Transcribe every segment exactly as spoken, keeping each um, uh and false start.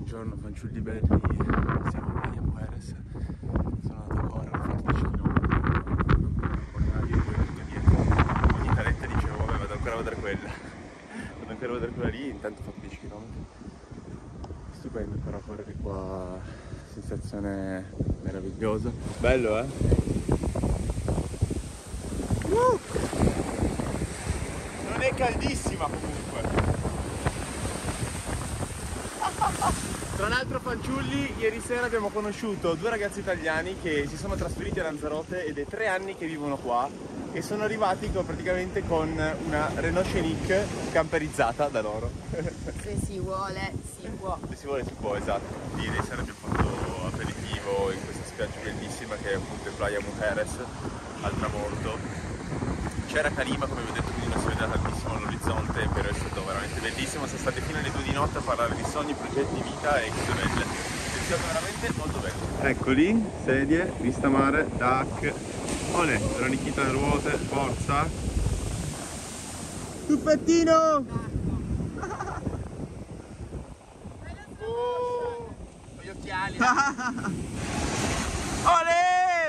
Buongiorno fanciulli belli, siamo a Playa Mujeres. Sono andato a correre, ho fatto dieci chilometri. Orario, poi anche dietro. Ogni caletta dicevo, vabbè, vado ancora a vedere quella. Vado ancora a vedere quella lì, intanto ho fatto dieci chilometri. Stupendo però correre qua, sensazione meravigliosa. Bello, eh? Uh! Non è caldissima comunque. Tra l'altro fanciulli, ieri sera abbiamo conosciuto due ragazzi italiani che si sono trasferiti a Lanzarote ed è tre anni che vivono qua e sono arrivati con, praticamente con una Renault Scenic camperizzata da loro. Se si vuole, si può. Se si vuole si può, esatto. Ieri sera abbiamo fatto aperitivo in questa spiaggia bellissima che è appunto Playa Mujeres al tramonto. C'era Calima, come vi ho detto, quindi non si vedeva tantissimo all'orizzonte, però è stato veramente bellissimo. Siamo stati fino alle due di notte a parlare di sogni, progetti, vita e cose belle. È stato veramente molto bello. Eccoli, sedie, vista mare, tac. Olè, Veronichita le ruote, forza. Tufettino! Oh, con gli occhiali. Olè!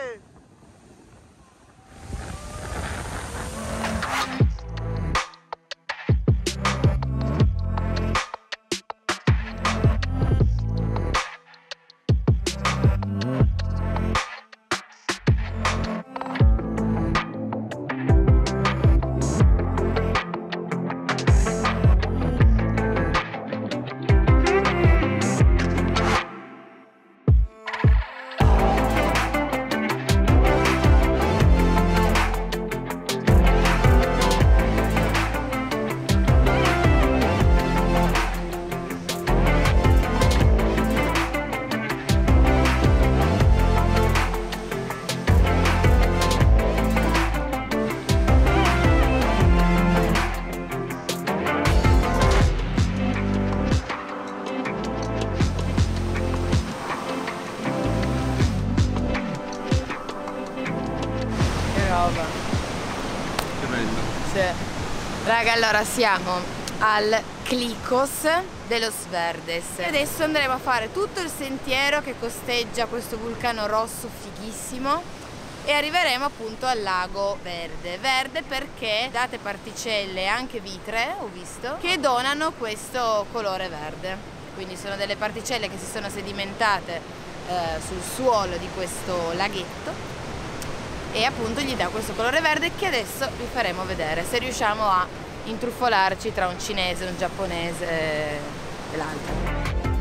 Che bello. Sì. Raga, allora siamo al Clicos de los Verdes e adesso andremo a fare tutto il sentiero che costeggia questo vulcano rosso fighissimo e arriveremo appunto al lago verde. Verde perché date particelle e anche vitre, ho visto, che donano questo colore verde. Quindi sono delle particelle che si sono sedimentate eh, sul suolo di questo laghetto e appunto gli dà questo colore verde che adesso vi faremo vedere se riusciamo a intrufolarci tra un cinese, un giapponese e l'altro.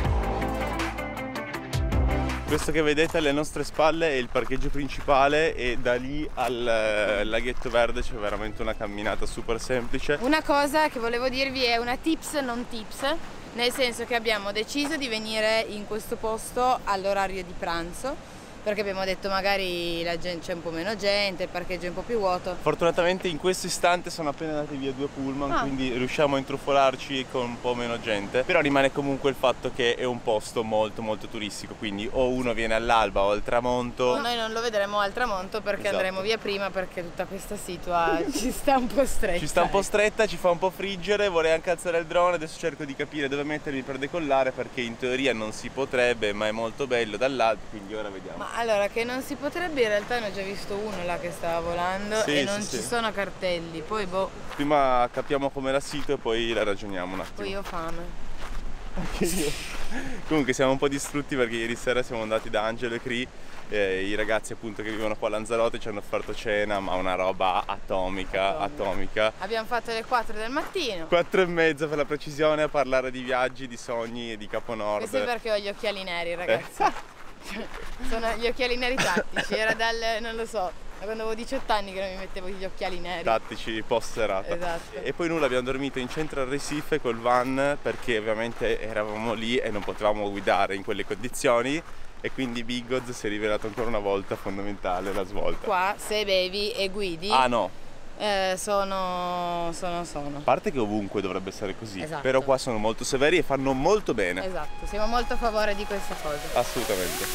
Questo che vedete alle nostre spalle è il parcheggio principale e da lì al laghetto verde c'è veramente una camminata super semplice. Una cosa che volevo dirvi è una tips non tips, nel senso che abbiamo deciso di venire in questo posto all'orario di pranzo perché abbiamo detto magari la gente, c'è un po' meno gente, il parcheggio è un po' più vuoto. Fortunatamente in questo istante sono appena andati via due pullman, ah. quindi riusciamo a intrufolarci con un po' meno gente, però rimane comunque il fatto che è un posto molto molto turistico, quindi o uno viene all'alba o al tramonto. No, noi non lo vedremo al tramonto perché esatto. andremo via prima perché tutta questa situa ci sta un po' stretta. Ci sta un po' stretta, ci fa un po' friggere, vorrei anche alzare il drone, adesso cerco di capire dove mettermi per decollare perché in teoria non si potrebbe, ma è molto bello dall'alto, quindi ora vediamo. Ma allora, che non si potrebbe, in realtà ne ho già visto uno là che stava volando sì, e non sì, ci sì. sono cartelli, poi boh. Prima capiamo com'è la sito e poi la ragioniamo un attimo. Poi io ho fame. Anche io. Comunque siamo un po' distrutti perché ieri sera siamo andati da Angelo e Cri, eh, i ragazzi appunto che vivono qua a Lanzarote ci hanno offerto cena, ma una roba atomica, atomica, atomica. Abbiamo fatto le quattro del mattino. quattro e mezza per la precisione a parlare di viaggi, di sogni e di Capo Nord. Questo è perché ho gli occhiali neri, ragazzi. Eh. Sono gli occhiali neri tattici, era dal, non lo so, da quando avevo diciotto anni che non mi mettevo gli occhiali neri. Tattici post serata. Esatto. E poi nulla, abbiamo dormito in centro al Recife col van perché ovviamente eravamo lì e non potevamo guidare in quelle condizioni e quindi Bigoz si è rivelato ancora una volta fondamentale la svolta. Qua se bevi e guidi ah no eh, sono sono sono a parte che ovunque dovrebbe essere così, esatto. Però qua sono molto severi e fanno molto bene. Esatto, siamo molto a favore di questa cosa. Assolutamente.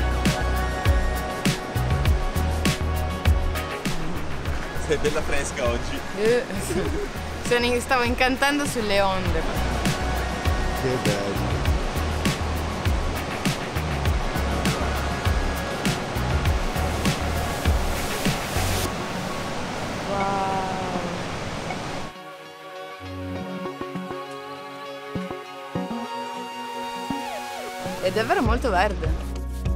Sei bella fresca oggi. eh, Sono in, stavo incantando sulle onde. Che bello. È davvero molto verde.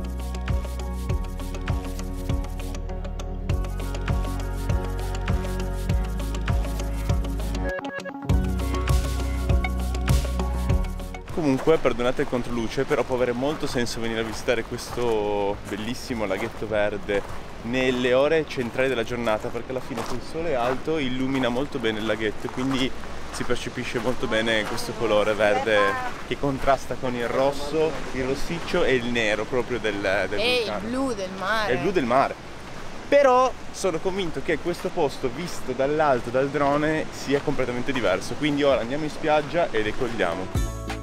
Comunque, perdonate il controluce, però può avere molto senso venire a visitare questo bellissimo laghetto verde nelle ore centrali della giornata, perché alla fine il sole alto illumina molto bene il laghetto e quindi si percepisce molto bene questo colore verde che contrasta con il rosso, il rossiccio e il nero proprio del, del E vulcano. il blu del mare. E il blu del mare. Però sono convinto che questo posto visto dall'alto, dal drone, sia completamente diverso. Quindi ora andiamo in spiaggia e decolliamo.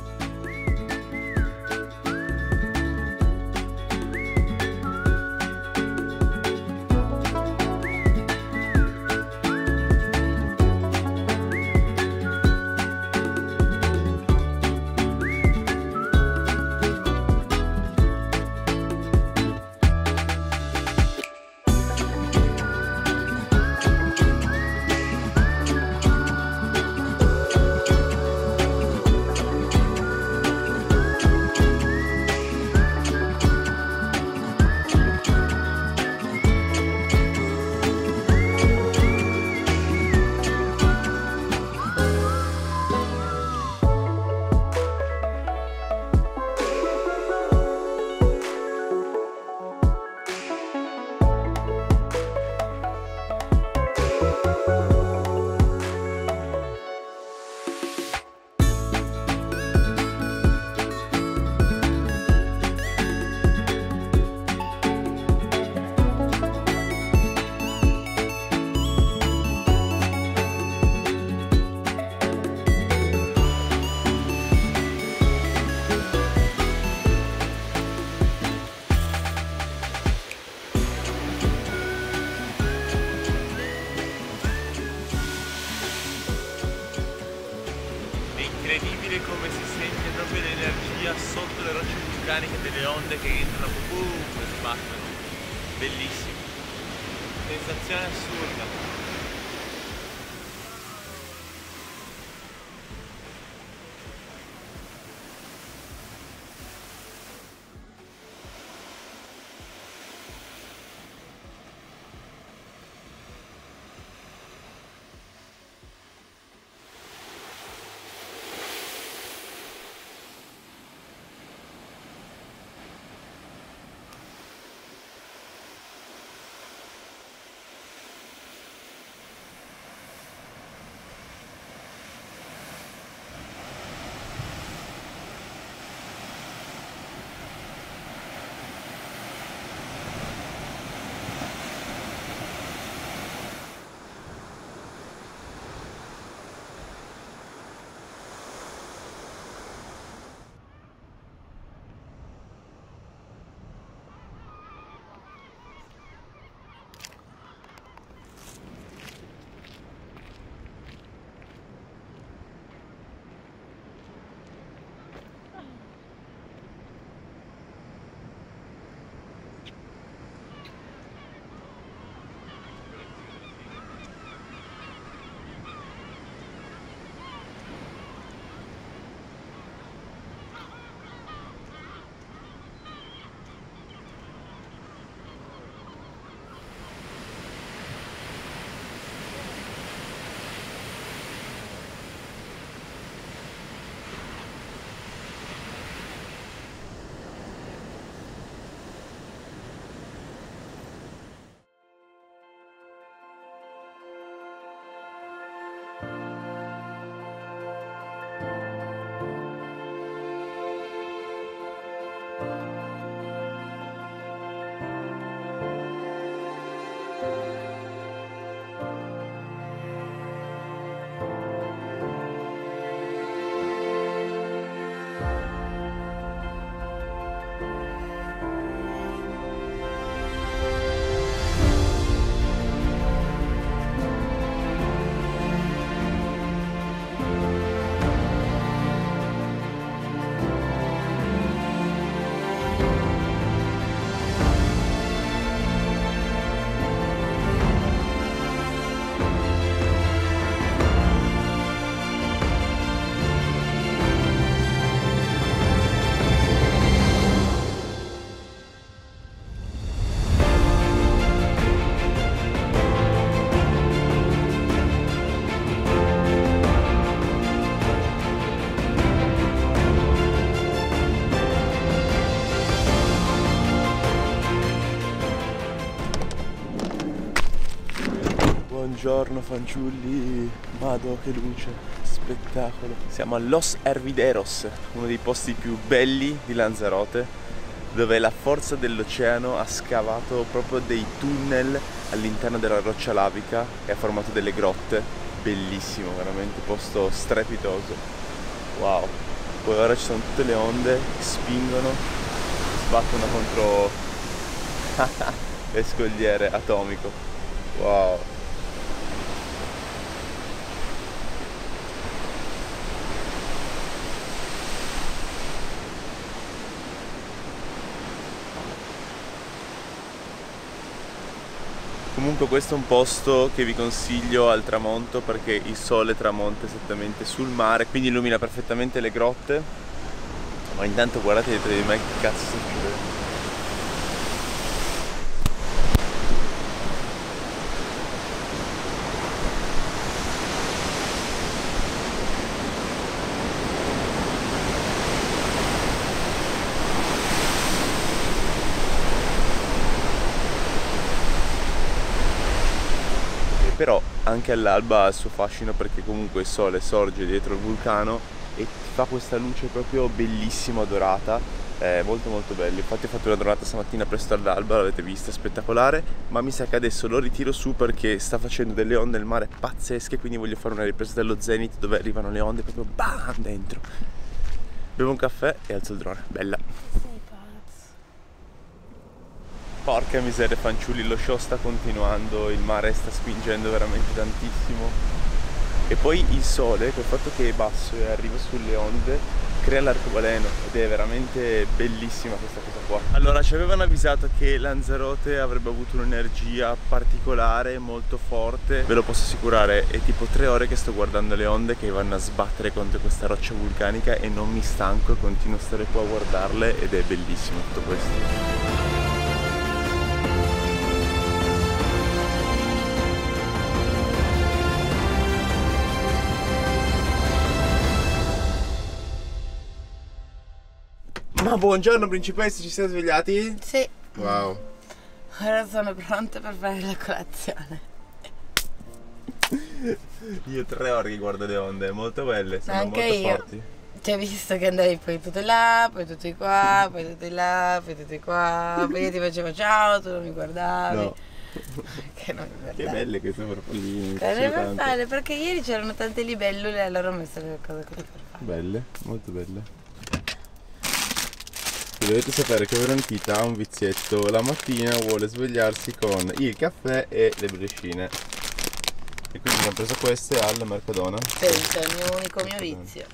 Incredibile come si sente proprio l'energia sotto le rocce vulcaniche delle onde che entrano boom, e sbattono. Bellissimo. Sensazione assurda. Buongiorno fanciulli, Mado che luce, spettacolo. Siamo a Los Hervideros, uno dei posti più belli di Lanzarote, dove la forza dell'oceano ha scavato proprio dei tunnel all'interno della roccia lavica e ha formato delle grotte. Bellissimo, veramente posto strepitoso. Wow. Poi ora ci sono tutte le onde che spingono, sbattono contro le scogliere atomico. Wow. Comunque questo è un posto che vi consiglio al tramonto perché il sole tramonta esattamente sul mare, quindi illumina perfettamente le grotte. Ma intanto guardate dietro di me che cazzo sta succedendo. Però anche all'alba ha il suo fascino perché comunque il sole sorge dietro il vulcano e fa questa luce proprio bellissima, dorata, è molto molto bello. Infatti ho fatto una dorata stamattina presto all'alba, l'avete vista, spettacolare, ma mi sa che adesso lo ritiro su perché sta facendo delle onde nel mare pazzesche, quindi voglio fare una ripresa dello Zenith dove arrivano le onde proprio bam dentro. Bevo un caffè e alzo il drone, bella. Porca miseria fanciulli, lo show sta continuando, il mare sta spingendo veramente tantissimo. E poi il sole, col fatto che è basso e arriva sulle onde, crea l'arcobaleno ed è veramente bellissima questa cosa qua. Allora, ci avevano avvisato che Lanzarote avrebbe avuto un'energia particolare, molto forte. Ve lo posso assicurare, è tipo tre ore che sto guardando le onde che vanno a sbattere contro questa roccia vulcanica e non mi stanco, continuo a stare qua a guardarle ed è bellissimo tutto questo. Ma buongiorno principesse, ci siete svegliati? Sì. Wow. Ora sono pronta per fare la colazione. Io tre ore che guardo le onde, molto belle, sono Anche molto io. forti. Ti ho visto che andavi poi tutto là, poi tutti qua, poi tutti là, poi tutti qua, poi io ti facevo ciao, tu non mi guardavi. No. Che non mi guardavi. Che belle queste farfalline. Che ne per fare, perché ieri c'erano tante libellule e allora ho messo le cose così per fare. Belle, molto belle. Dovete sapere che Veronchita ha un vizietto, la mattina vuole svegliarsi con il caffè e le briochine. E quindi abbiamo preso queste al Mercadona. Sì, è il mio unico mio vizio.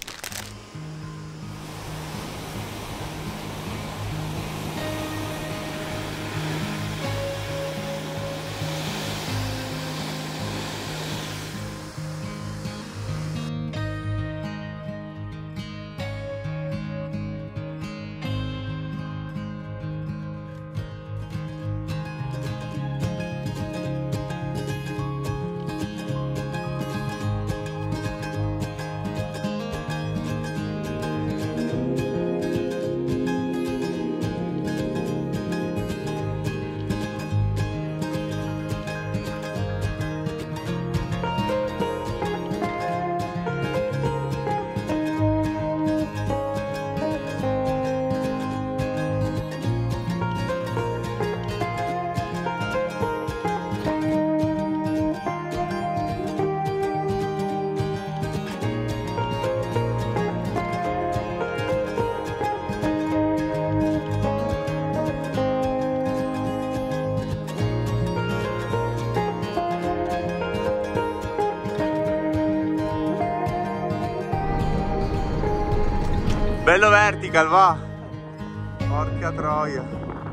Bello vertical, va! Porca troia!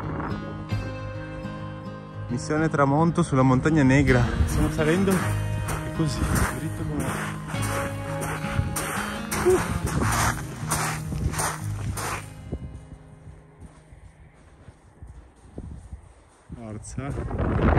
Missione tramonto sulla montagna negra. Stiamo salendo e così, dritto come... Uh. Forza!